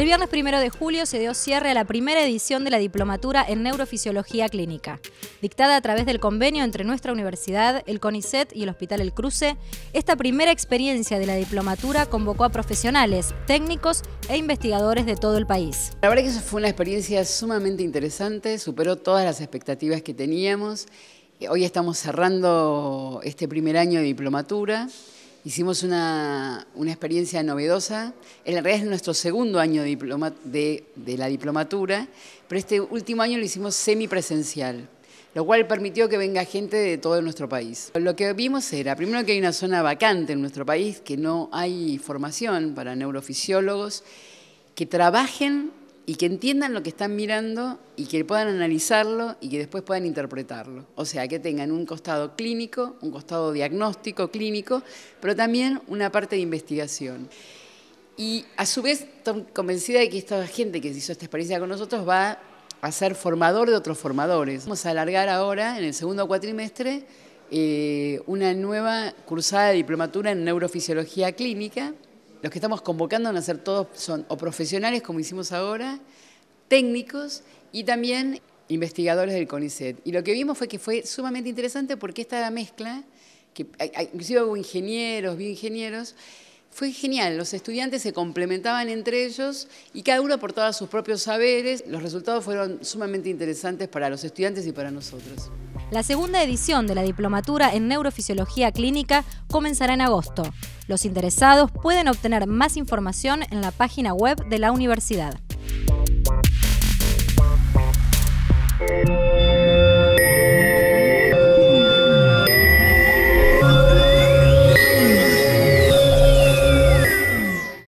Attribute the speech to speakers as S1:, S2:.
S1: El viernes 1 de julio se dio cierre a la primera edición de la Diplomatura en Neurofisiología Clínica. Dictada a través del convenio entre nuestra universidad, el CONICET y el Hospital El Cruce, esta primera experiencia de la diplomatura convocó a profesionales, técnicos e investigadores de todo el país.
S2: La verdad que eso fue una experiencia sumamente interesante, superó todas las expectativas que teníamos. Hoy estamos cerrando este primer año de diplomatura. Hicimos una experiencia novedosa. En realidad es nuestro segundo año de la diplomatura, pero este último año lo hicimos semipresencial, lo cual permitió que venga gente de todo nuestro país. Lo que vimos era, primero, que hay una zona vacante en nuestro país, que no hay formación para neurofisiólogos que trabajen y que entiendan lo que están mirando y que puedan analizarlo y que después puedan interpretarlo. O sea, que tengan un costado clínico, un costado diagnóstico clínico, pero también una parte de investigación. Y a su vez, estoy convencida de que esta gente que hizo esta experiencia con nosotros va a ser formador de otros formadores. Vamos a alargar ahora, en el segundo cuatrimestre, una nueva cursada de diplomatura en neurofisiología clínica. Los que estamos convocando van a ser todos, son o profesionales, como hicimos ahora, técnicos y también investigadores del CONICET. Y lo que vimos fue que fue sumamente interesante porque esta mezcla, que inclusive hubo ingenieros, bioingenieros, fue genial. Los estudiantes se complementaban entre ellos y cada uno aportaba sus propios saberes. Los resultados fueron sumamente interesantes para los estudiantes y para nosotros.
S1: La segunda edición de la Diplomatura en Neurofisiología Clínica comenzará en agosto. Los interesados pueden obtener más información en la página web de la universidad.